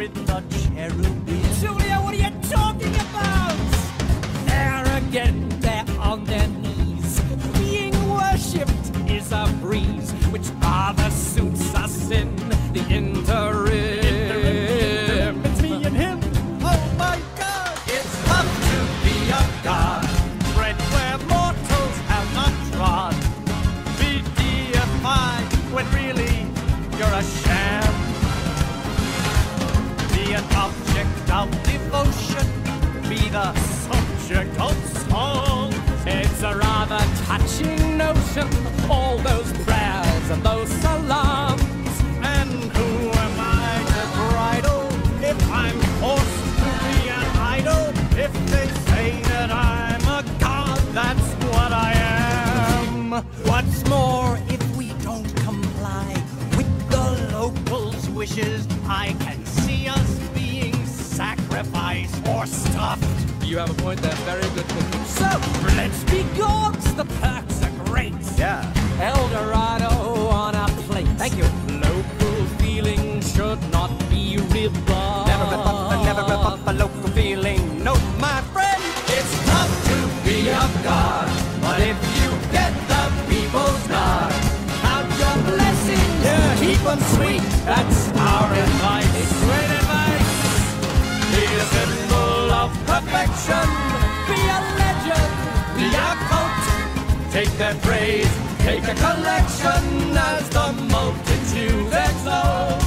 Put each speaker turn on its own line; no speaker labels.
with the cherubim.
Julia, what are you talking about?
Arrogant, they're on their knees. Being worshipped is a breeze, which rather suits us in the interim.
It's me and him. Oh my God!
It's tough to be a god, tread where mortals have not trod. Be deified when really you're a sham. Be an object of devotion, be the subject of song. It's a rather touching notion, all those prayers and those salams. And who am I to bridle if I'm forced to be an idol? If they say that I'm a god, that's what I am. What's more, if we don't comply with the locals' wishes, I can see us being sacrificed or stuffed. You have a point there, very good thinking. So, let's be gods, the perks are great.
Yeah.
Eldorado on a plate.
Thank you.
Local feeling should not be ripped off.
Never rip up a local feeling. No, my friend.
It's tough to be a god, but if you get the people's nod, count your blessings, keep them sweet. That's our advice. It's great advice. Be a symbol of perfection. Be a legend. Be a cult. Take their praise. Take a collection as the multitudes exult.